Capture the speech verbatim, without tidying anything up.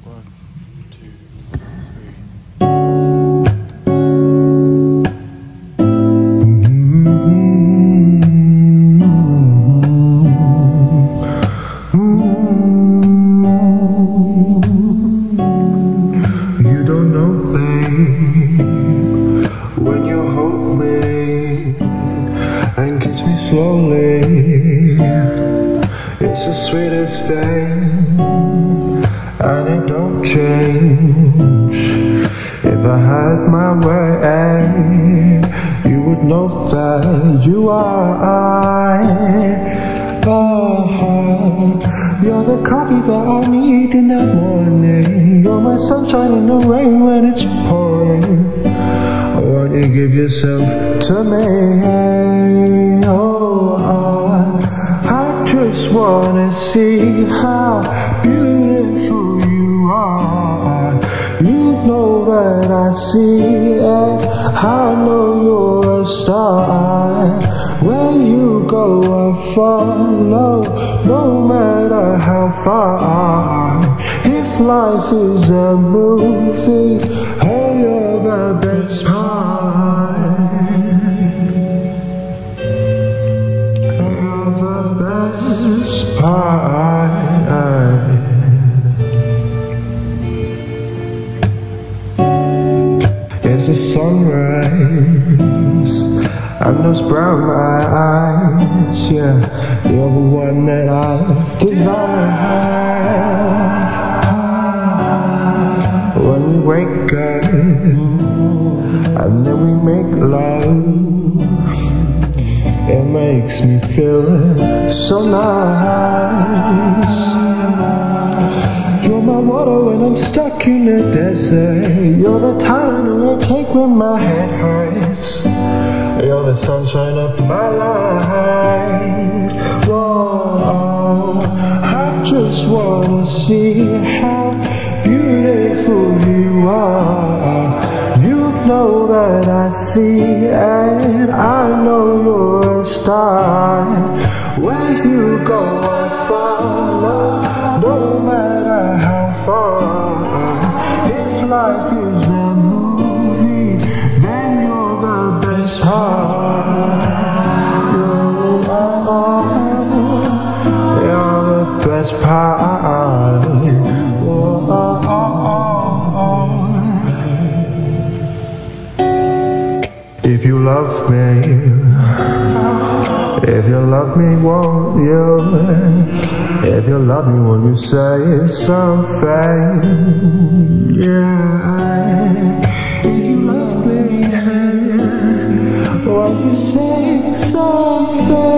One, two, You don't know, babe, when you hold me and kiss me slowly, it's the sweetest thing, and it don't change. If I had my way, you would know that you are. Oh, you're the coffee that I need in the morning. You're my sunshine in the rain when it's pouring. I want you to give yourself to me. Oh, I, I just wanna see how beautiful you are. You know that I see it, I know you're a star. Where you go I follow, no matter how far. If life is a movie, oh, you're the best part. You're the best part. It's a sunrise and those brown eyes, yeah, you're the one that I desire. When we wake up and then we make love, it makes me feel so nice. You're my water when I'm stuck in the desert. You're the Tylenol I take when my head hurts. You're the sunshine of my life. Whoa, I just wanna see how beautiful you are. You know that I see and I know you're a star. Where you go I follow, no matter how far. If life is a movie, then you're the best part. You're the best part. If you love me, if you love me, won't you? If you love me, won't you say something? Yeah. If you love me, won't you say something?